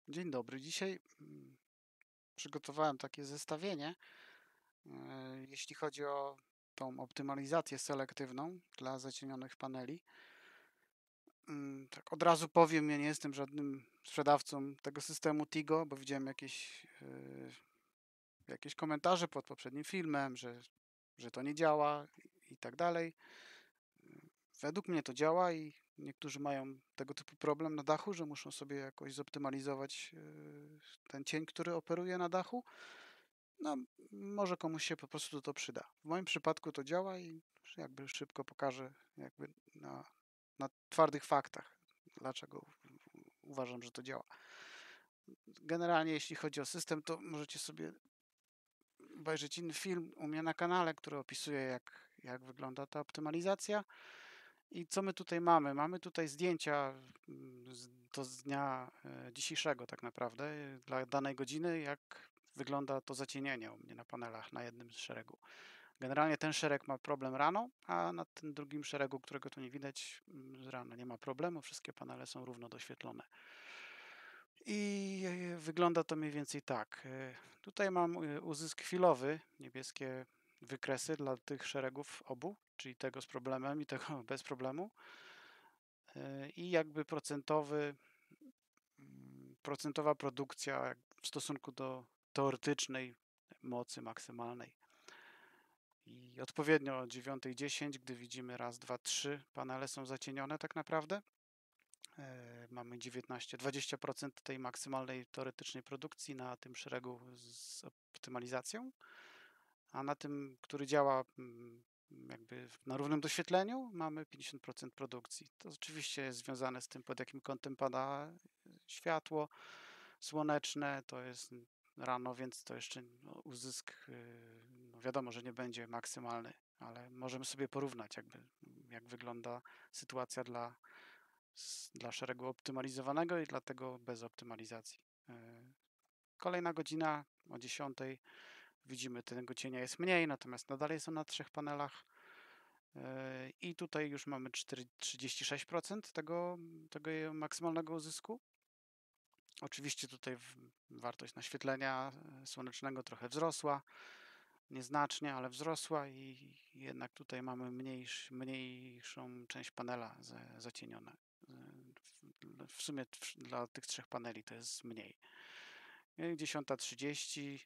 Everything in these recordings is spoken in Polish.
Dzień dobry. Dzisiaj przygotowałem takie zestawienie, jeśli chodzi o tą optymalizację selektywną dla zacienionych paneli. Tak od razu powiem, ja nie jestem żadnym sprzedawcą tego systemu Tigo, bo widziałem jakieś komentarze pod poprzednim filmem, że to nie działa i tak dalej. Według mnie to działa i niektórzy mają tego typu problem na dachu, że muszą sobie jakoś zoptymalizować ten cień, który operuje na dachu. No, może komuś się po prostu to przyda. W moim przypadku to działa i jakby szybko pokażę jakby na twardych faktach, dlaczego uważam, że to działa. Generalnie jeśli chodzi o system, to możecie sobie obejrzeć inny film u mnie na kanale, który opisuje jak wygląda ta optymalizacja. I co my tutaj mamy? Mamy tutaj zdjęcia to z dnia dzisiejszego tak naprawdę, dla danej godziny, jak wygląda to zacienienie u mnie na panelach na jednym z szeregu. Generalnie ten szereg ma problem rano, a na tym drugim szeregu, którego tu nie widać, z rana nie ma problemu, wszystkie panele są równo doświetlone. I wygląda to mniej więcej tak. Tutaj mam uzysk chwilowy, niebieskie wykresy dla tych szeregów obu, czyli tego z problemem i tego bez problemu. I jakby procentowa produkcja w stosunku do teoretycznej mocy maksymalnej. I odpowiednio o 9:10, gdy widzimy raz, dwa, trzy panele są zacienione tak naprawdę. Mamy 20% tej maksymalnej teoretycznej produkcji na tym szeregu z optymalizacją, a na tym, który działa jakby na równym doświetleniu, mamy 50% produkcji. To oczywiście jest związane z tym, pod jakim kątem pada światło słoneczne, to jest rano, więc to jeszcze uzysk, no wiadomo, że nie będzie maksymalny, ale możemy sobie porównać jak wygląda sytuacja dla szeregu optymalizowanego i dla tego bez optymalizacji. Kolejna godzina o 10:00 widzimy, tego cienia jest mniej, natomiast nadal są na trzech panelach. I tutaj już mamy 36% tego maksymalnego uzysku. Oczywiście tutaj wartość naświetlenia słonecznego trochę wzrosła, nieznacznie, ale wzrosła i jednak tutaj mamy mniejszą część panela zacienione. W sumie dla tych trzech paneli to jest mniej. 10:30,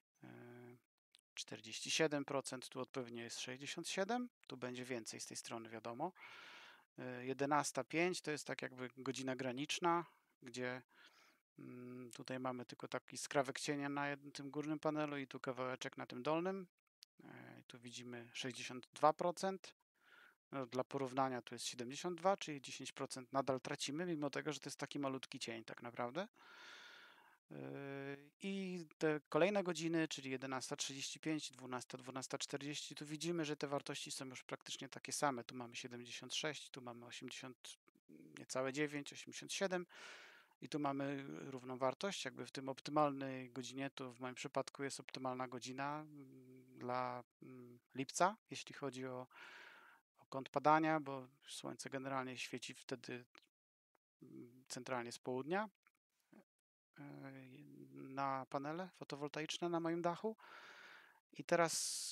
47%, tu odpowiednio jest 67%, tu będzie więcej z tej strony, wiadomo. 11:05 to jest tak jakby godzina graniczna, gdzie tutaj mamy tylko taki skrawek cienia na jednym tym górnym panelu i tu kawałeczek na tym dolnym. Tu widzimy 62%. No, dla porównania tu jest 72, czyli 10% nadal tracimy, mimo tego, że to jest taki malutki cień tak naprawdę. I te kolejne godziny, czyli 11:35, 12, 12:40, tu widzimy, że te wartości są już praktycznie takie same. Tu mamy 76, tu mamy 80, niecałe 9, 87 i tu mamy równą wartość. Jakby w tym optymalnej godzinie, to w moim przypadku jest optymalna godzina dla lipca, jeśli chodzi o kąt padania, bo słońce generalnie świeci wtedy centralnie z południa na panele fotowoltaiczne na moim dachu. I teraz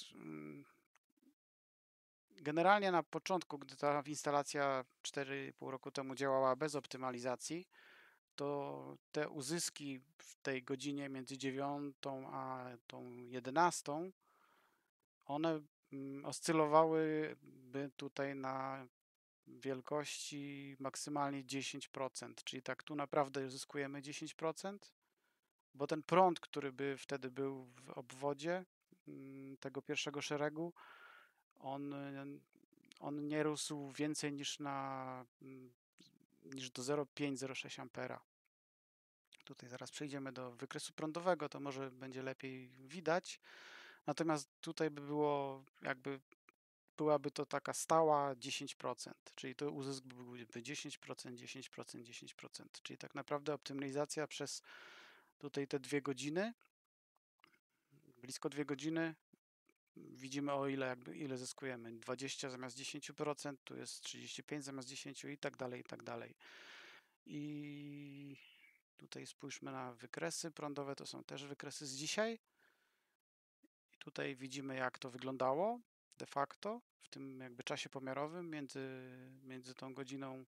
generalnie na początku, gdy ta instalacja 4,5 roku temu działała bez optymalizacji, to te uzyski w tej godzinie między 9 a tą 11, one oscylowałyby tutaj na wielkości maksymalnie 10%, czyli tak tu naprawdę uzyskujemy 10%, bo ten prąd, który by wtedy był w obwodzie tego pierwszego szeregu, on, on nie rósł więcej niż do 0,5-0,6 ampera. Tutaj zaraz przejdziemy do wykresu prądowego, to może będzie lepiej widać. Natomiast tutaj byłaby to taka stała 10%, czyli to uzysk byłby 10%, 10%, 10%, czyli tak naprawdę optymalizacja przez tutaj te 2 godziny, blisko 2 godziny, widzimy ile zyskujemy. 20 zamiast 10%, tu jest 35 zamiast 10 i tak dalej, i tak dalej. I Tutaj spójrzmy na wykresy prądowe, to są też wykresy z dzisiaj. I tutaj widzimy, jak to wyglądało de facto w tym jakby czasie pomiarowym między tą godziną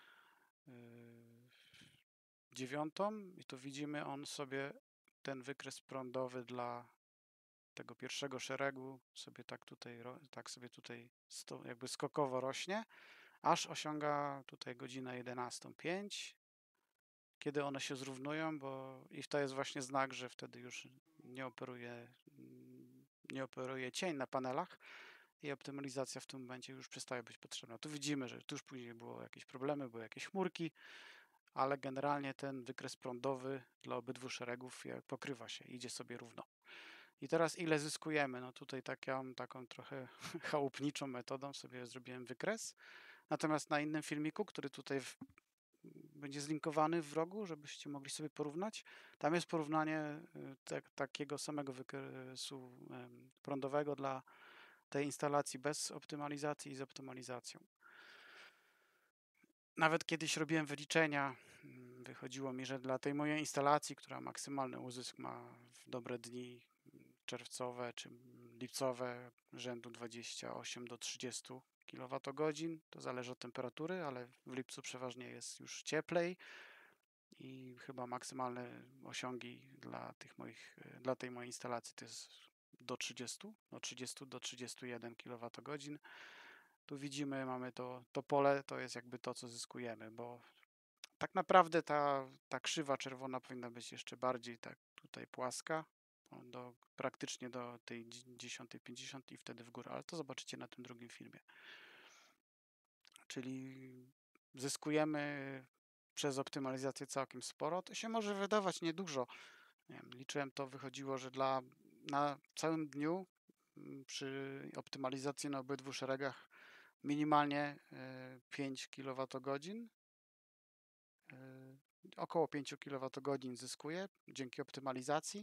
9 i tu widzimy ten wykres prądowy dla tego pierwszego szeregu sobie tak sobie tutaj jakby skokowo rośnie, aż osiąga tutaj godzinę 11:05, kiedy one się zrównują, i to jest właśnie znak, że wtedy już nie operuje cień na panelach i optymalizacja w tym momencie już przestaje być potrzebna. Tu widzimy, że tu już później było jakieś problemy, były jakieś chmurki, ale generalnie ten wykres prądowy dla obydwu szeregów pokrywa się, idzie sobie równo. I teraz ile zyskujemy? No tutaj taką trochę chałupniczą metodą sobie zrobiłem wykres. Natomiast na innym filmiku, który tutaj będzie zlinkowany w rogu, żebyście mogli sobie porównać, tam jest porównanie takiego samego wykresu prądowego dla tej instalacji bez optymalizacji i z optymalizacją. Nawet kiedyś robiłem wyliczenia, wychodziło mi, że dla tej mojej instalacji, która maksymalny uzysk ma w dobre dni czerwcowe czy lipcowe rzędu 28 do 30 kWh, to zależy od temperatury, ale w lipcu przeważnie jest już cieplej i chyba maksymalne osiągi dla tej mojej instalacji to jest do 30 do 31 kWh. Tu widzimy, mamy to pole, to jest jakby to, co zyskujemy, bo tak naprawdę ta krzywa czerwona powinna być jeszcze bardziej tak tutaj płaska, praktycznie do tej 10:50 i wtedy w górę, ale to zobaczycie na tym drugim filmie. Czyli zyskujemy przez optymalizację całkiem sporo. To się może wydawać niedużo. Nie wiem, liczyłem to, wychodziło, że na całym dniu przy optymalizacji na obydwu szeregach minimalnie 5 kWh, około 5 kWh zyskuje dzięki optymalizacji.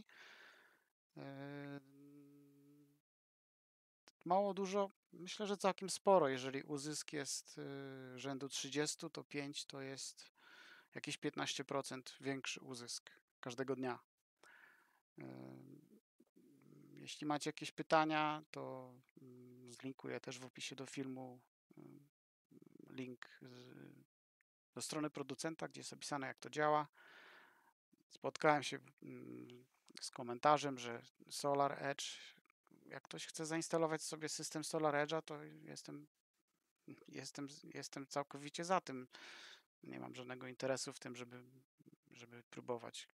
Mało, dużo? Myślę, że całkiem sporo. Jeżeli uzysk jest rzędu 30, to 5 to jest jakieś 15% większy uzysk każdego dnia. Jeśli macie jakieś pytania, to zlinkuję też w opisie do filmu link do strony producenta, gdzie jest opisane, jak to działa. Spotkałem się z komentarzem, że Solar Edge, jak ktoś chce zainstalować sobie system Solar Edge'a, to jestem całkowicie za tym. Nie mam żadnego interesu w tym, żeby próbować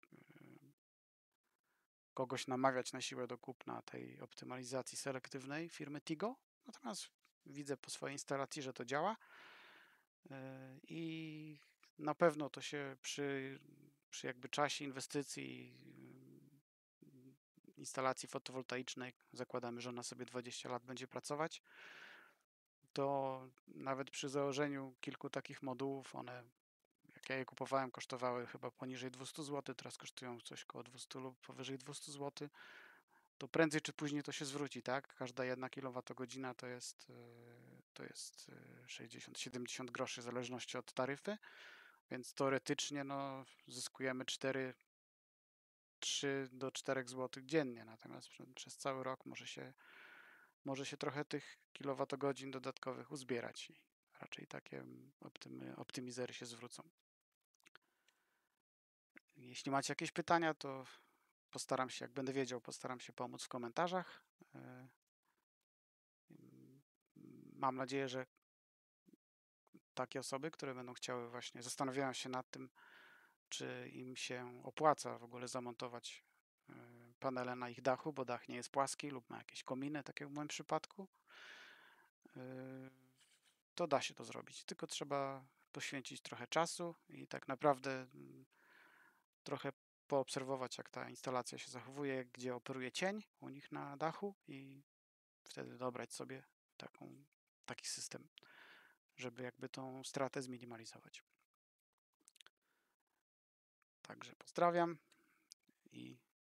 kogoś namawiać na siłę do kupna tej optymalizacji selektywnej firmy Tigo. Natomiast widzę po swojej instalacji, że to działa i na pewno to się przy jakby czasie inwestycji instalacji fotowoltaicznej, zakładamy, że ona sobie 20 lat będzie pracować, to nawet przy założeniu kilku takich modułów, one, jak ja je kupowałem, kosztowały chyba poniżej 200 zł, teraz kosztują coś koło 200 lub powyżej 200 zł, to prędzej czy później to się zwróci, tak? Każda 1 kWh to jest 60-70 groszy w zależności od taryfy, więc teoretycznie no, zyskujemy 3 do 4 zł dziennie, natomiast przez cały rok może się trochę tych kilowatogodzin dodatkowych uzbierać i raczej takie optymizery się zwrócą. Jeśli macie jakieś pytania, to postaram się, jak będę wiedział, postaram się pomóc w komentarzach. Mam nadzieję, że takie osoby, które będą chciały właśnie, zastanawiają się nad tym, czy im się opłaca w ogóle zamontować panele na ich dachu, bo dach nie jest płaski lub ma jakieś kominy, tak jak w moim przypadku, to da się to zrobić. Tylko trzeba poświęcić trochę czasu i tak naprawdę trochę poobserwować, jak ta instalacja się zachowuje, gdzie operuje cień u nich na dachu i wtedy dobrać sobie taki system, żeby jakby tą stratę zminimalizować. Także pozdrawiam i